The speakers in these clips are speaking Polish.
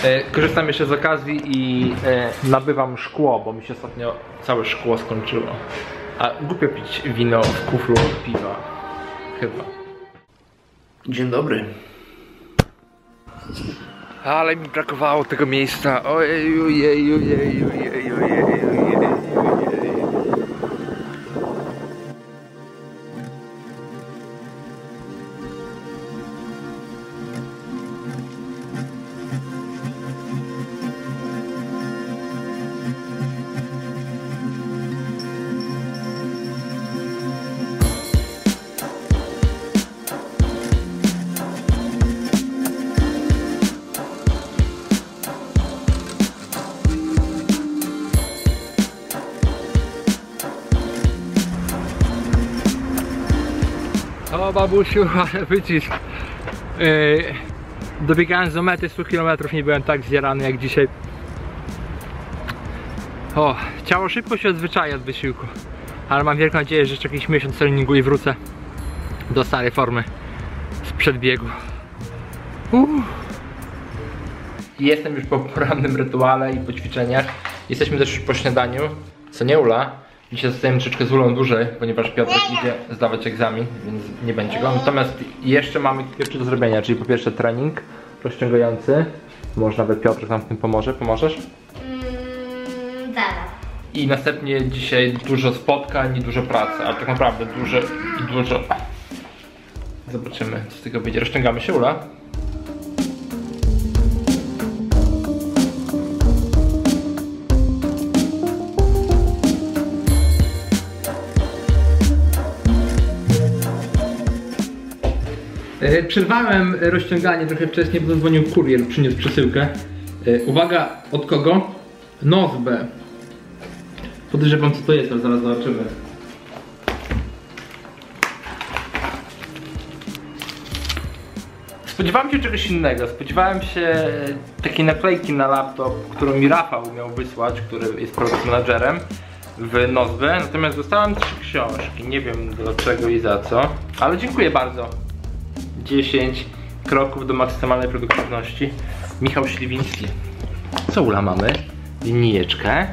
Korzystam jeszcze z okazji i nabywam szkło, bo mi się ostatnio całe szkło skończyło. A głupio pić wino w kuflu piwa. Chyba. Dzień dobry. Ale mi brakowało tego miejsca. Ojej, ojej, ojej, ojej, ojej, ojej. O babusiu, ale wycisk. Dobiegając do mety 100 km nie byłem tak zjarany jak dzisiaj. O, ciało szybko się odzwyczaja od wysiłku. Ale mam wielką nadzieję, że jeszcze jakiś miesiąc treningu i wrócę do starej formy sprzed biegu. Jestem już po porannym rytuale i po ćwiczeniach. Jesteśmy też już po śniadaniu. Co nie, Ula? Dzisiaj zostajemy troszeczkę z Ulą dłużej, ponieważ Piotrek idzie zdawać egzamin, więc nie będzie go. Natomiast jeszcze mamy kilka rzeczy do zrobienia, czyli po pierwsze trening rozciągający. Może nawet Piotrek nam w tym pomoże. Pomożesz? Zaraz. I następnie dzisiaj dużo spotkań i dużo pracy, ale tak naprawdę dużo. Zobaczymy, co z tego będzie. Rozciągamy się, Ula? Przerwałem rozciąganie trochę wcześniej, bo dzwonił kurier, przyniósł przesyłkę. Uwaga, od kogo? Nozbe. Podejrzewam, co to jest, ale zaraz zobaczymy. Spodziewałem się czegoś innego. Spodziewałem się takiej naklejki na laptop, którą mi Rafał miał wysłać, który jest product managerem w Nozbe. Natomiast dostałem 3 książki. Nie wiem dlaczego i za co, ale dziękuję bardzo. 10 kroków do maksymalnej produktywności. Michał Śliwiński. Co, Ula, mamy? Linijeczkę.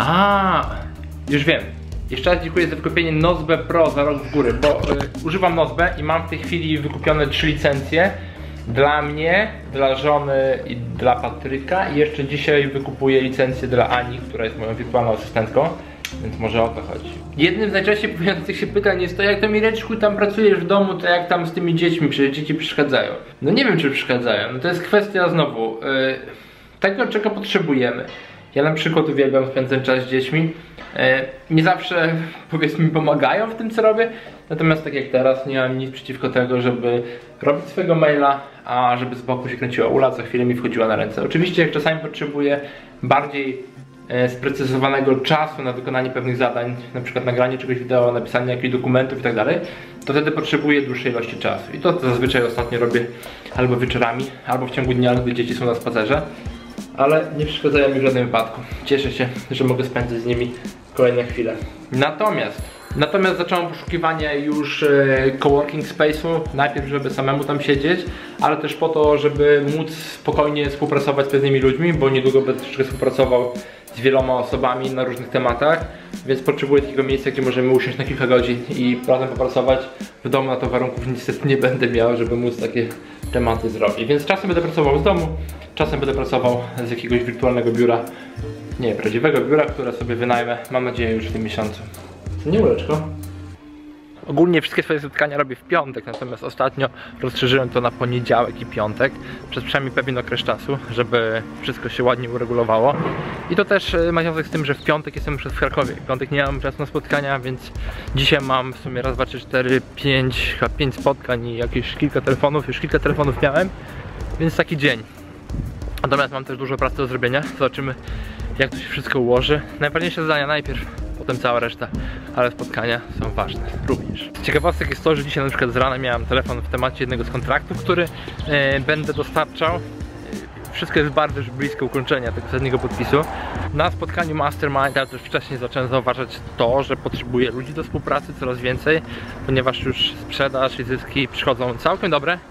Już wiem. Jeszcze raz dziękuję za wykupienie Nozbe Pro za rok w górę, bo używam Nozbe i mam w tej chwili wykupione 3 licencje. Dla mnie, dla żony i dla Patryka. I jeszcze dzisiaj wykupuję licencję dla Ani, która jest moją wirtualną asystentką. Więc może o to chodzi. Jednym z najczęściej pojawiających się pytań jest to, jak to, Mireczku, tam pracujesz w domu, to jak tam z tymi dziećmi, przecież dzieci przeszkadzają. No nie wiem, czy przeszkadzają. No to jest kwestia znowu tego, czego potrzebujemy. Ja na przykład uwielbiam spędzać czas z dziećmi. Nie zawsze, powiedzmy, mi pomagają w tym, co robię. Natomiast tak jak teraz, nie mam nic przeciwko tego, żeby robić swojego maila, a żeby z boku się kręciła Ula, co chwilę mi wchodziła na ręce. Oczywiście jak czasami potrzebuję bardziej sprecyzowanego czasu na wykonanie pewnych zadań, na przykład nagranie czegoś wideo, napisanie jakichś dokumentów i tak dalej, to wtedy potrzebuję dłuższej ilości czasu. I to zazwyczaj ostatnio robię albo wieczorami, albo w ciągu dnia, gdy dzieci są na spacerze. Ale nie przeszkadzają mi w żadnym wypadku. Cieszę się, że mogę spędzić z nimi kolejne chwile. Natomiast zacząłem poszukiwanie już coworking space'u. Najpierw, żeby samemu tam siedzieć, ale też po to, żeby móc spokojnie współpracować z pewnymi ludźmi, bo niedługo będę troszeczkę współpracował z wieloma osobami na różnych tematach, więc potrzebuję takiego miejsca, gdzie możemy usiąść na kilka godzin i razem popracować. W domu na to warunków niestety nie będę miał, żeby móc takie tematy zrobić. Więc czasem będę pracował z domu, czasem będę pracował z jakiegoś wirtualnego biura, nie, prawdziwego biura, które sobie wynajmę, mam nadzieję, już w tym miesiącu. Nie, Uleczko? Ogólnie wszystkie swoje spotkania robię w piątek, natomiast ostatnio rozszerzyłem to na poniedziałek i piątek przez przynajmniej pewien okres czasu, żeby wszystko się ładnie uregulowało. I to też ma związek z tym, że w piątek jestem już w Krakowie. W piątek nie mam czasu na spotkania, więc dzisiaj mam w sumie raz, dwa, trzy, cztery, pięć spotkań i jakieś kilka telefonów. Już kilka telefonów miałem, więc taki dzień. Natomiast mam też dużo pracy do zrobienia. Zobaczymy, jak to się wszystko ułoży. Najważniejsze zadania najpierw, potem cała reszta, ale spotkania są ważne również. Z ciekawostek jest to, że dzisiaj na przykład z rana miałem telefon w temacie jednego z kontraktów, który będę dostarczał. Wszystko jest bardzo już blisko ukończenia tego ostatniego podpisu. Na spotkaniu Mastermind, ale też wcześniej zacząłem zauważać to, że potrzebuję ludzi do współpracy coraz więcej, ponieważ już sprzedaż i zyski przychodzą całkiem dobre.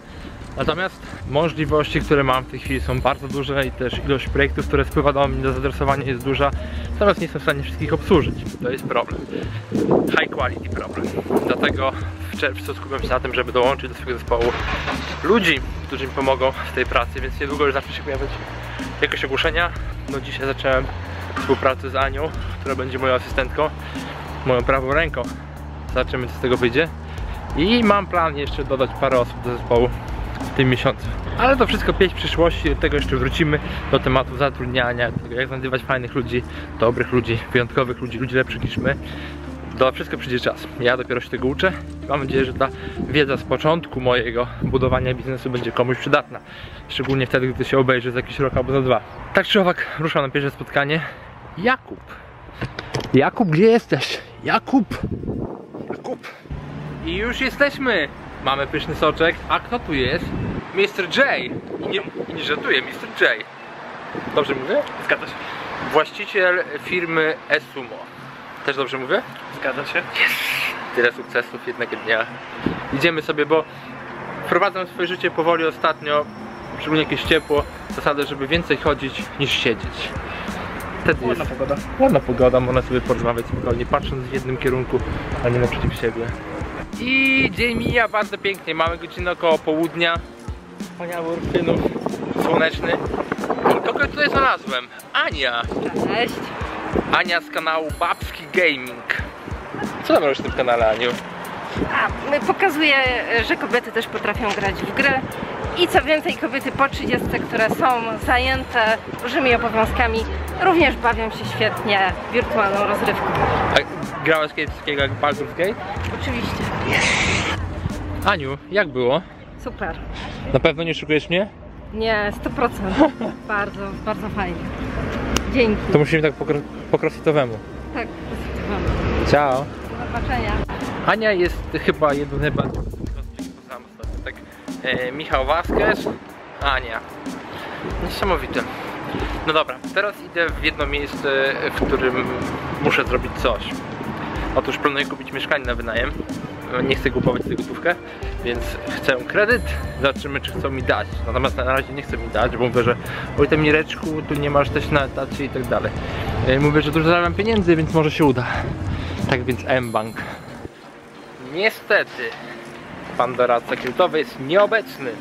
Natomiast możliwości, które mam w tej chwili są bardzo duże i też ilość projektów, które spływa do mnie do zaadresowania jest duża. Natomiast nie jestem w stanie wszystkich obsłużyć. To jest problem. High quality problem. Dlatego w czerwcu skupiam się na tym, żeby dołączyć do swojego zespołu ludzi, którzy mi pomogą w tej pracy, więc niedługo już zacznie się pojawiać jakieś ogłoszenia. No dzisiaj zacząłem współpracę z Anią, która będzie moją asystentką, moją prawą ręką. Zobaczymy, co z tego wyjdzie. I mam plan jeszcze dodać parę osób do zespołu w tym miesiącu. Ale to wszystko pieśń przyszłości, do tego jeszcze wrócimy, do tematu zatrudniania, do tego jak znajdywać fajnych ludzi, dobrych ludzi, wyjątkowych ludzi, ludzi lepszych niż my. To wszystko przyjdzie czas. Ja dopiero się tego uczę. Mam nadzieję, że ta wiedza z początku mojego budowania biznesu będzie komuś przydatna. Szczególnie wtedy, gdy się obejrzy za jakiś rok albo za 2. Tak czy owak, ruszam na pierwsze spotkanie. Jakub! Jakub, gdzie jesteś? Jakub! Jakub! I już jesteśmy! Mamy pyszny soczek. A kto tu jest? Mr. J! I nie żartuję, Mr. J. Dobrze mówię? Zgadza się. Właściciel firmy Esumo. Też dobrze mówię? Zgadza się. Yes. Tyle sukcesów jednego dnia. Idziemy sobie, bo wprowadzam w swoje życie powoli ostatnio, szczególnie jakieś ciepło, zasadę, żeby więcej chodzić niż siedzieć. Wtedy Ładna jest pogoda. ładna pogoda, można sobie porozmawiać spokojnie, patrząc w jednym kierunku, a nie naprzeciw siebie. I dzień mija bardzo pięknie, mamy godzinę około południa. Wspaniały Urfynów, słoneczny. I kogo tutaj znalazłem? Ania! Cześć. Ania z kanału Babski Gaming. Co tam robisz w tym kanale, Aniu? Pokazuję, że kobiety też potrafią grać w gry i co więcej, kobiety po 30, które są zajęte różnymi obowiązkami, również bawią się świetnie wirtualną rozrywką. A grałeś kiedyś takiego jak Baldur's Gate? Oczywiście. Aniu, jak było? Super. Na pewno nie szukujesz mnie? Nie, 100%. Bardzo, bardzo fajnie. Dzięki. To musimy tak po crossfitowemu. Tak, zdecydowałam. Ciao. Do zobaczenia. Ania jest chyba jedną z najbardziej poznałam ostatnio. Tak, Michał Vasquez, Ania. Niesamowite. No dobra, teraz idę w jedno miejsce, w którym muszę zrobić coś. Otóż planuję kupić mieszkanie na wynajem. Nie chcę kupować za gotówkę, więc chcę kredyt. Zobaczymy, czy chcą mi dać. Natomiast na razie nie chcę mi dać, bo mówię, że oj tam Mireczku, tu nie masz też na etacie i tak dalej. Mówię, że dużo zarabiam pieniędzy, więc może się uda. Tak więc mBank. Niestety pan doradca kredytowy jest nieobecny.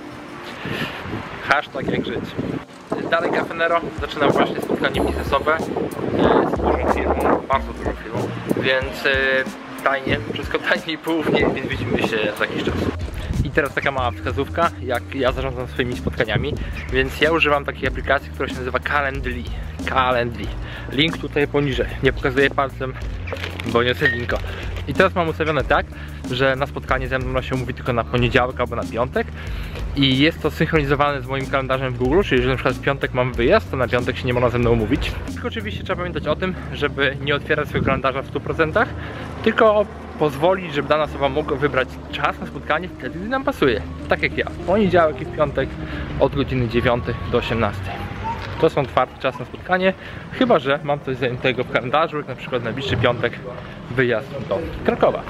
Hashtag jak żyć. Dalej Cafenero, zaczynam właśnie spotkanie biznesowe z dużą firmą, bardzo dużą firmą, więc tajnie, wszystko tajnie i poufnie, więc widzimy się za jakiś czas. I teraz taka mała wskazówka, jak ja zarządzam swoimi spotkaniami, więc ja używam takiej aplikacji, która się nazywa Calendly. Calendly. Link tutaj poniżej, nie pokazuję palcem, bo niosę linko. I teraz mam ustawione tak, że na spotkanie ze mną się mówi tylko na poniedziałek albo na piątek i jest to synchronizowane z moim kalendarzem w Google, czyli że na przykład w piątek mam wyjazd, to na piątek się nie można ze mną umówić. Tylko oczywiście trzeba pamiętać o tym, żeby nie otwierać swojego kalendarza w 100%, tylko pozwolić, żeby dana osoba mogła wybrać czas na spotkanie wtedy, gdy nam pasuje. Tak jak ja, w poniedziałek i w piątek od godziny 9 do 18. To są otwarty czas na spotkanie, chyba że mam coś zajętego w kalendarzu, jak na przykład najbliższy piątek wyjazd do Krakowa.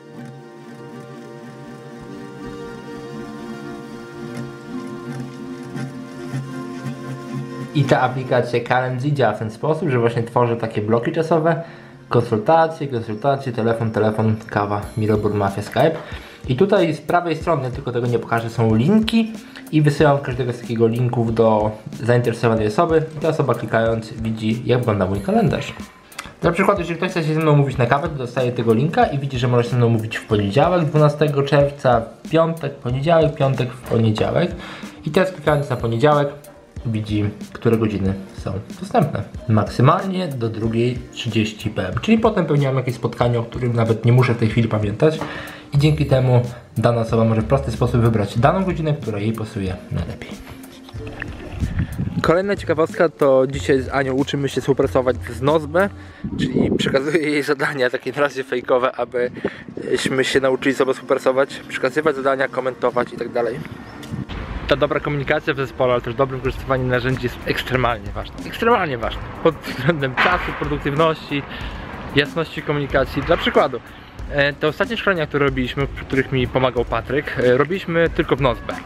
I ta aplikacja Calendly działa w ten sposób, że właśnie tworzy takie bloki czasowe, konsultacje, telefon, kawa, Mirobur, Mafia, Skype. I tutaj z prawej strony, tylko tego nie pokażę, są linki i wysyłam każdego z takiego linków do zainteresowanej osoby i ta osoba klikając widzi, jak wygląda mój kalendarz. Na przykład, jeżeli ktoś chce się ze mną mówić na kawę, to dostaje tego linka i widzi, że może się ze mną mówić w poniedziałek 12 czerwca, w piątek, poniedziałek, piątek, w poniedziałek. I teraz klikając na poniedziałek widzi, które godziny są dostępne. Maksymalnie do 2:30 p.m. Czyli potem pewnie mam jakieś spotkanie, o którym nawet nie muszę w tej chwili pamiętać. I dzięki temu dana osoba może w prosty sposób wybrać daną godzinę, która jej pasuje najlepiej. Kolejna ciekawostka to dzisiaj z Anią uczymy się współpracować z Nozbe, czyli przekazuję jej zadania takie na razie fejkowe, abyśmy się nauczyli sobie współpracować, przekazywać zadania, komentować i tak dalej. Ta dobra komunikacja w zespole, ale też dobre wykorzystywanie narzędzi jest ekstremalnie ważne. Ekstremalnie ważne. Pod względem czasu, produktywności, jasności komunikacji. Dla przykładu, te ostatnie szkolenia, które robiliśmy, przy których mi pomagał Patryk, robiliśmy tylko w Nozbe.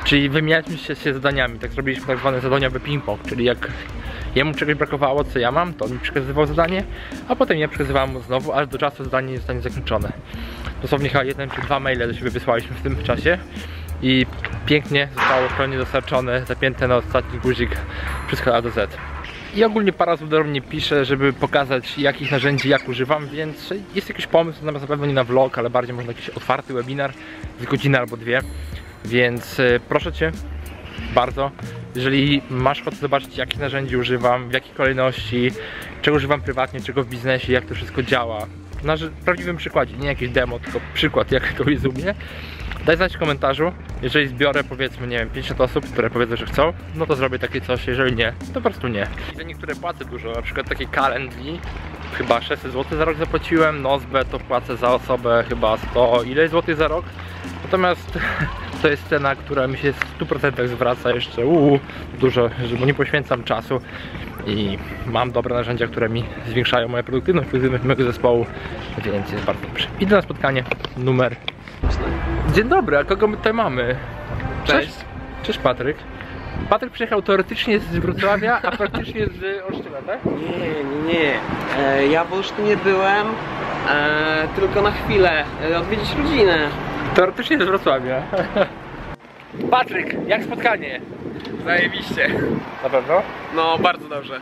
Czyli wymienialiśmy się zadaniami, tak zrobiliśmy tak zwane zadaniowy ping-pong, czyli jak jemu czegoś brakowało, co ja mam, to on mi przekazywał zadanie, a potem ja przekazywałem mu znowu, aż do czasu zadanie zostanie zakończone. Dosłownie chyba 1 czy 2 maile do siebie wysłaliśmy w tym czasie i pięknie zostało pełnie dostarczone, zapięte na ostatni guzik wszystko A do Z. I ogólnie parę osób do mnie pisze, żeby pokazać jakich narzędzi jak używam, więc jest jakiś pomysł, na pewno nie na vlog, ale bardziej może jakiś otwarty webinar z godziny albo 2. Więc proszę Cię bardzo, jeżeli masz ochotę zobaczyć jakich narzędzi używam, w jakiej kolejności, czego używam prywatnie, czego w biznesie, jak to wszystko działa, na prawdziwym przykładzie, nie jakiś demo, tylko przykład jak to jest u mnie, daj znać w komentarzu. Jeżeli zbiorę powiedzmy, nie wiem, 50 osób, które powiedzą, że chcą, no to zrobię takie coś, jeżeli nie, to po prostu nie. Za niektóre płacę dużo, na przykład takie Calendly, chyba 600 zł za rok zapłaciłem, Nozbe to płacę za osobę chyba 100 ileś złotych za rok. Natomiast to jest cena, która mi się w 100% zwraca jeszcze dużo, bo nie poświęcam czasu i mam dobre narzędzia, które mi zwiększają moją produktywność mojego zespołu, więc jest bardzo dobrze. Idę na spotkanie numer. Dzień dobry, a kogo my tutaj mamy? Cześć. Cześć Patryk. Patryk przyjechał teoretycznie z Wrocławia, a praktycznie z Olsztyna, tak? Nie. Ja w Olsztynie byłem tylko na chwilę odwiedzić rodzinę. Teoretycznie z Wrocławia. Patryk, jak spotkanie? Zajebiście. Na pewno? No, bardzo dobrze.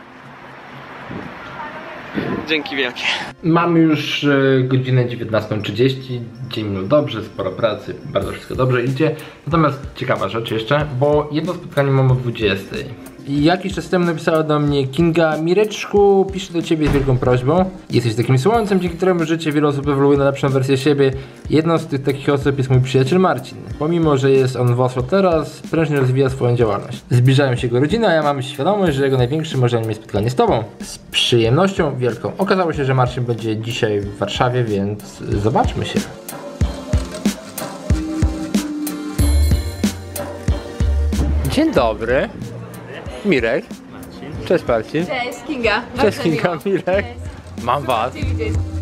Dzięki wielkie. Mamy już godzinę 19:30, dzień minął dobrze, sporo pracy, bardzo wszystko dobrze idzie. Natomiast ciekawa rzecz jeszcze, bo jedno spotkanie mam o 20:00. I jakiś czas temu napisała do mnie Kinga: Mireczku, piszę do ciebie z wielką prośbą. Jesteś takim słońcem, dzięki któremu życie wiele osób ewoluuje na lepszą wersję siebie. Jedną z tych takich osób jest mój przyjaciel Marcin. Pomimo, że jest on w Oslo teraz, prężnie rozwija swoją działalność. Zbliżają się jego rodziny, a ja mam świadomość, że jego największym marzeniem jest spotkanie z tobą. Z przyjemnością wielką. Okazało się, że Marcin będzie dzisiaj w Warszawie, więc zobaczmy się. Dzień dobry. Mirek. Cześć Marcin. Cześć, Kinga. Cześć Kinga, Mirek. Mam was. Cię widzieć.